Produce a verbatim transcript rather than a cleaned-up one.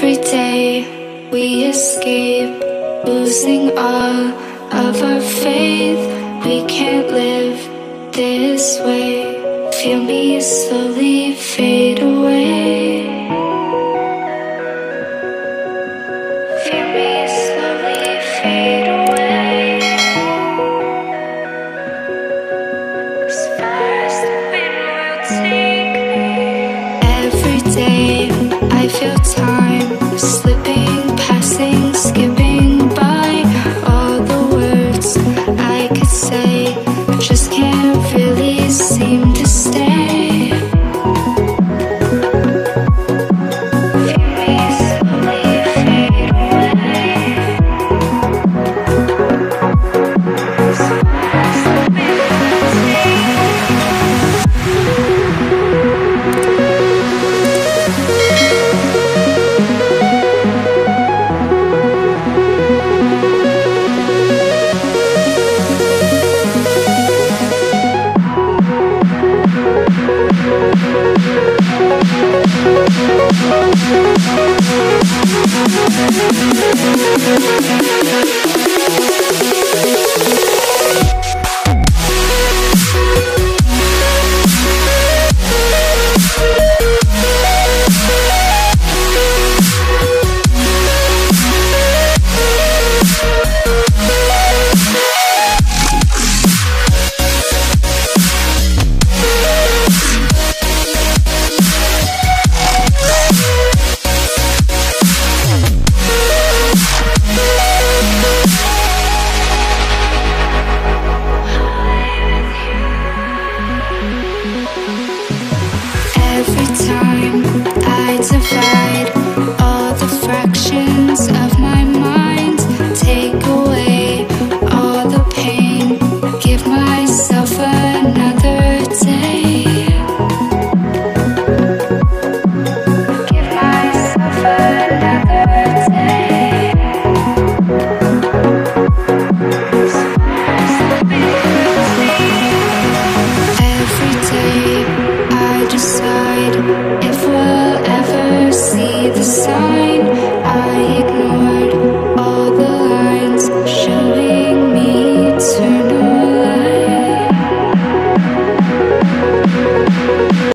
Every day we escape, losing all of our faith. We can't live this way. Feel me slowly fade away. Feel me slowly fade away. As far as the wind will take me. Every day I feel time slipping, passing, skipping by. All the words I could say just can't really seem to stay. Feel me slowly fade away. As far as the wind will take if we'll ever see the sign. I ignore